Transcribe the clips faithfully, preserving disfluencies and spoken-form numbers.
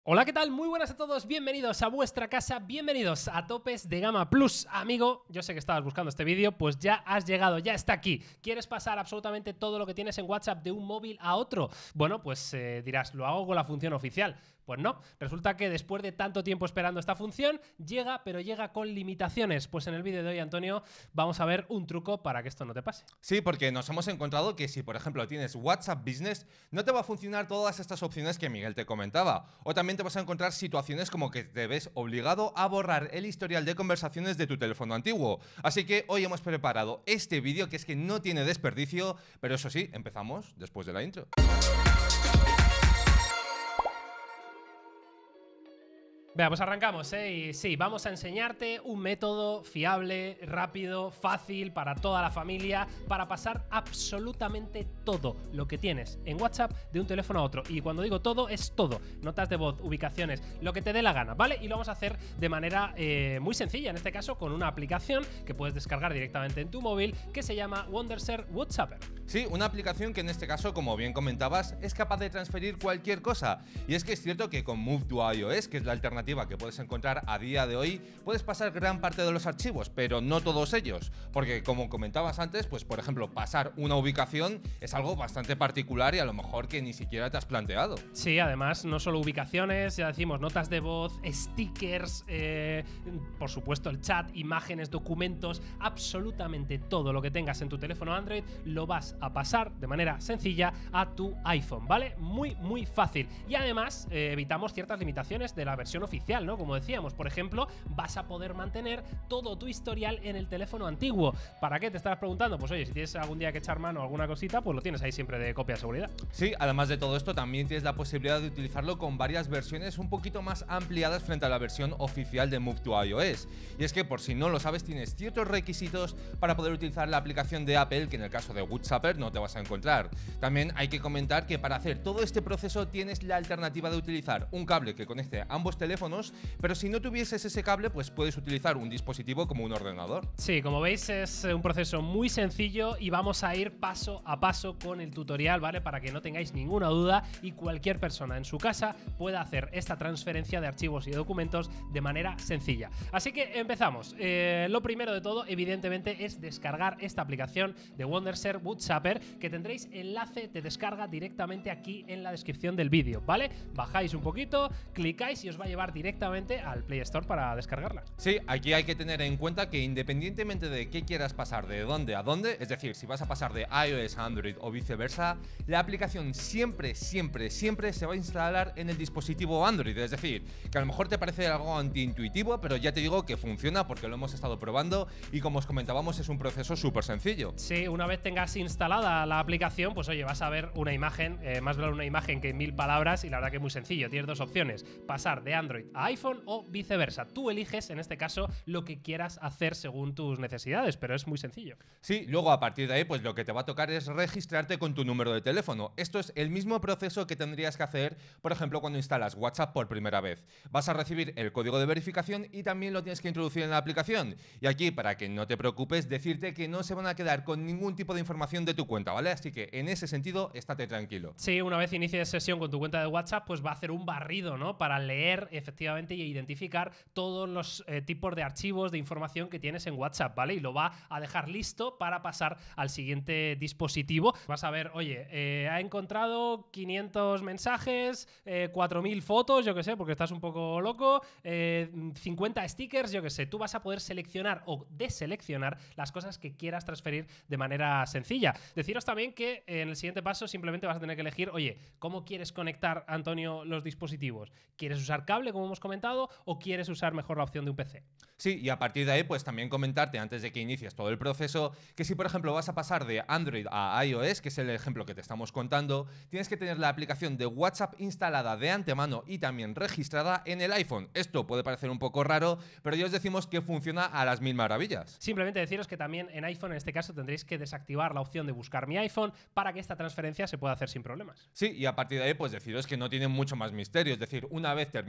Hola, ¿qué tal? Muy buenas a todos, bienvenidos a vuestra casa, bienvenidos a Topes de Gama Plus. Amigo, yo sé que estabas buscando este vídeo, pues ya has llegado, ya está aquí. ¿Quieres pasar absolutamente todo lo que tienes en WhatsApp de un móvil a otro? Bueno, pues eh, dirás, lo hago con la función oficial. Pues no, resulta que después de tanto tiempo esperando esta función, llega, pero llega con limitaciones. Pues en el vídeo de hoy, Antonio, vamos a ver un truco para que esto no te pase. Sí, porque nos hemos encontrado que si, por ejemplo, tienes WhatsApp Business, no te va a funcionar todas estas opciones que Miguel te comentaba. O también te vas a encontrar situaciones como que te ves obligado a borrar el historial de conversaciones de tu teléfono antiguo. Así que hoy hemos preparado este vídeo que es que no tiene desperdicio, pero eso sí, empezamos después de la intro. Venga, pues arrancamos, ¿eh? Y sí, vamos a enseñarte un método fiable, rápido, fácil para toda la familia, para pasar absolutamente todo lo que tienes en WhatsApp de un teléfono a otro. Y cuando digo todo, es todo. Notas de voz, ubicaciones, lo que te dé la gana, ¿vale? Y lo vamos a hacer de manera eh, muy sencilla, en este caso con una aplicación que puedes descargar directamente en tu móvil que se llama Wondershare WhatsApper. Sí, una aplicación que en este caso, como bien comentabas, es capaz de transferir cualquier cosa. Y es que es cierto que con Move to iOS, que es la alternativa que puedes encontrar a día de hoy, puedes pasar gran parte de los archivos, pero no todos ellos, porque como comentabas antes, pues por ejemplo, pasar una ubicación es algo bastante particular y a lo mejor que ni siquiera te has planteado. Sí, además, no solo ubicaciones, ya decimos, notas de voz, stickers, eh, por supuesto el chat, imágenes, documentos, absolutamente todo lo que tengas en tu teléfono Android lo vas a pasar de manera sencilla a tu iPhone, ¿vale? Muy, muy fácil. Y además, eh, evitamos ciertas limitaciones de la versión oficial, ¿no? Como decíamos, por ejemplo, vas a poder mantener todo tu historial en el teléfono antiguo. ¿Para qué? Te estarás preguntando. Pues oye, si tienes algún día que echar mano a alguna cosita, pues lo tienes ahí siempre de copia de seguridad. Sí, además de todo esto, también tienes la posibilidad de utilizarlo con varias versiones un poquito más ampliadas frente a la versión oficial de Move to iOS. Y es que, por si no lo sabes, tienes ciertos requisitos para poder utilizar la aplicación de Apple, que en el caso de WhatsApper no te vas a encontrar. También hay que comentar que para hacer todo este proceso tienes la alternativa de utilizar un cable que conecte ambos teléfonos, pero si no tuvieses ese cable, pues puedes utilizar un dispositivo como un ordenador. Sí, como veis es un proceso muy sencillo y vamos a ir paso a paso con el tutorial, ¿vale? Para que no tengáis ninguna duda y cualquier persona en su casa pueda hacer esta transferencia de archivos y documentos de manera sencilla. Así que empezamos. Eh, lo primero de todo, evidentemente, es descargar esta aplicación de Wondershare WhatsApper, que tendréis enlace de descarga directamente aquí en la descripción del vídeo, ¿vale? Bajáis un poquito, clicáis y os va a llevar directamente al Play Store para descargarla. Sí, aquí hay que tener en cuenta que independientemente de qué quieras pasar de dónde a dónde, es decir, si vas a pasar de iOS a Android o viceversa, la aplicación siempre, siempre, siempre se va a instalar en el dispositivo Android. Es decir, que a lo mejor te parece algo antiintuitivo, pero ya te digo que funciona porque lo hemos estado probando y como os comentábamos es un proceso súper sencillo. Sí, una vez tengas instalada la aplicación, pues oye, vas a ver una imagen, eh, más vale una imagen que mil palabras, y la verdad que es muy sencillo. Tienes dos opciones, pasar de Android a iPhone o viceversa. Tú eliges, en este caso, lo que quieras hacer según tus necesidades, pero es muy sencillo. Sí, luego a partir de ahí, pues lo que te va a tocar es registrarte con tu número de teléfono. Esto es el mismo proceso que tendrías que hacer, por ejemplo, cuando instalas WhatsApp por primera vez. Vas a recibir el código de verificación y también lo tienes que introducir en la aplicación. Y aquí, para que no te preocupes, decirte que no se van a quedar con ningún tipo de información de tu cuenta, ¿vale? Así que en ese sentido, estate tranquilo. Sí, una vez inicies sesión con tu cuenta de WhatsApp, pues va a hacer un barrido, ¿no? Para leer efectivamente y identificar todos los eh, tipos de archivos, de información que tienes en WhatsApp, ¿vale? Y lo va a dejar listo para pasar al siguiente dispositivo. Vas a ver, oye, eh, ha encontrado quinientos mensajes, eh, cuatro mil fotos, yo que sé, porque estás un poco loco, eh, cincuenta stickers, yo que sé. Tú vas a poder seleccionar o deseleccionar las cosas que quieras transferir de manera sencilla. Deciros también que en el siguiente paso simplemente vas a tener que elegir, oye, ¿cómo quieres conectar, Antonio, los dispositivos? ¿Quieres usar cable, como hemos comentado, o quieres usar mejor la opción de un P C? Sí, y a partir de ahí, pues también comentarte antes de que inicies todo el proceso, que si por ejemplo vas a pasar de Android a iOS, que es el ejemplo que te estamos contando, tienes que tener la aplicación de WhatsApp instalada de antemano y también registrada en el iPhone. Esto puede parecer un poco raro, pero ya os decimos que funciona a las mil maravillas. Simplemente deciros que también en iPhone, en este caso, tendréis que desactivar la opción de buscar mi iPhone para que esta transferencia se pueda hacer sin problemas. Sí, y a partir de ahí, pues deciros que no tiene mucho más misterio, es decir, una vez terminas el proceso,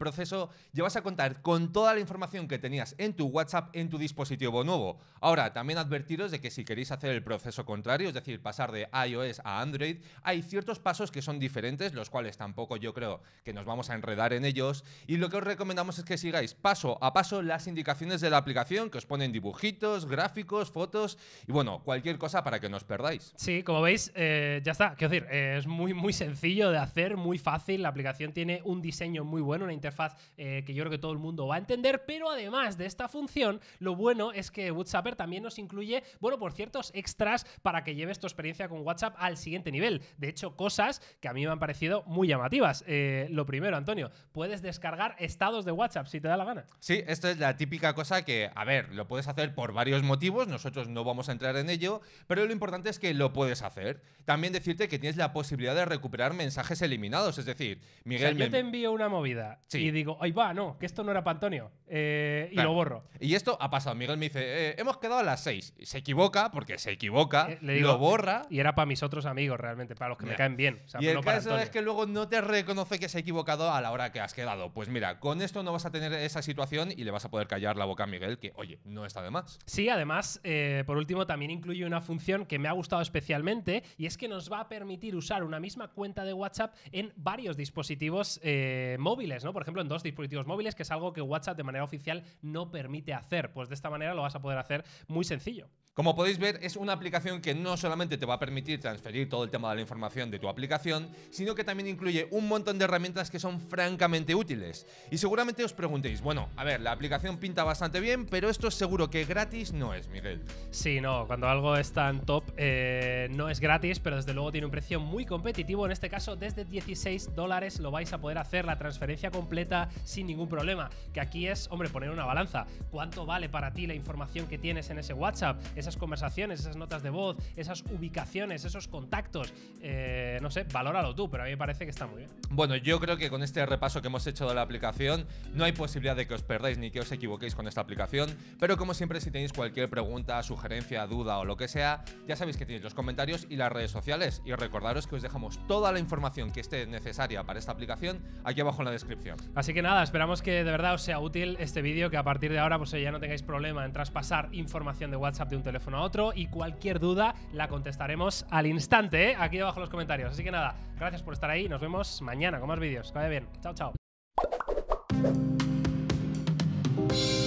proceso, ya vas a contar con toda la información que tenías en tu WhatsApp en tu dispositivo nuevo. Ahora, también advertiros de que si queréis hacer el proceso contrario, es decir, pasar de iOS a Android, hay ciertos pasos que son diferentes, los cuales tampoco yo creo que nos vamos a enredar en ellos, y lo que os recomendamos es que sigáis paso a paso las indicaciones de la aplicación, que os ponen dibujitos, gráficos, fotos y bueno, cualquier cosa para que no os perdáis. Sí, como veis, eh, ya está. Quiero decir, eh, es muy, muy sencillo de hacer, muy fácil. La aplicación tiene un diseño muy bueno, una interfaz eh, que yo creo que todo el mundo va a entender, pero además de esta función, lo bueno es que WhatsApp también nos incluye, bueno, por ciertos extras para que lleves tu experiencia con WhatsApp al siguiente nivel. De hecho, cosas que a mí me han parecido muy llamativas. Eh, lo primero, Antonio, puedes descargar estados de WhatsApp si te da la gana. Sí, esto es la típica cosa que, a ver, lo puedes hacer por varios motivos, nosotros no vamos a entrar en ello, pero lo importante es que lo puedes hacer. También decirte que tienes la posibilidad de recuperar mensajes eliminados, es decir, Miguel... O sea, yo me... te envío una movida sí. y digo, ay va, no, que esto no era para Antonio, eh, y claro. lo borro. Y esto ha pasado, Miguel me dice, eh, hemos quedado a las seis. Se equivoca, porque se equivoca, eh, le digo, lo borra. Y era para mis otros amigos realmente, para los que yeah. me caen bien. O sea, y el no caso es que luego no te reconoce que se ha equivocado a la hora que has quedado. Pues mira, con esto no vas a tener esa situación y le vas a poder callar la boca a Miguel, que oye, no está de más. Sí, además, eh, por último, también incluye una función que me ha gustado especialmente, y es que nos va a permitir usar una misma cuenta de WhatsApp en varios dispositivos eh, móviles, ¿no? Por ejemplo, en dos dispositivos móviles, que es algo que WhatsApp de manera oficial no permite hacer. Pues de esta manera lo vas a poder hacer muy sencillo. Como podéis ver, es una aplicación que no solamente te va a permitir transferir todo el tema de la información de tu aplicación, sino que también incluye un montón de herramientas que son francamente útiles. Y seguramente os preguntéis, bueno, a ver, la aplicación pinta bastante bien, pero esto es seguro que gratis no es, Miguel. Sí, no, cuando algo es tan top eh, no es gratis, pero desde luego tiene un precio muy competitivo. En este caso, desde dieciséis dólares lo vais a poder hacer la transferencia completa sin ningún problema. Que aquí es, hombre, poner una balanza. ¿Cuánto vale para ti la información que tienes en ese WhatsApp? Esas conversaciones, esas notas de voz, esas ubicaciones, esos contactos. Eh, no sé, valóralo tú, pero a mí me parece que está muy bien. Bueno, yo creo que con este repaso que hemos hecho de la aplicación, no hay posibilidad de que os perdáis ni que os equivoquéis con esta aplicación, pero como siempre, si tenéis cualquier pregunta, sugerencia, duda o lo que sea, ya sabéis que tenéis los comentarios y las redes sociales, y recordaros que os dejamos toda la información que esté necesaria para esta aplicación aquí abajo en la descripción. Así que nada, esperamos que de verdad os sea útil este vídeo, que a partir de ahora pues ya no tengáis problema en traspasar información de WhatsApp de un teléfono a otro, y cualquier duda la contestaremos al instante, ¿eh? Aquí debajo en los comentarios. Así que nada, gracias por estar ahí, nos vemos mañana con más vídeos. Que vaya bien, chao, chao.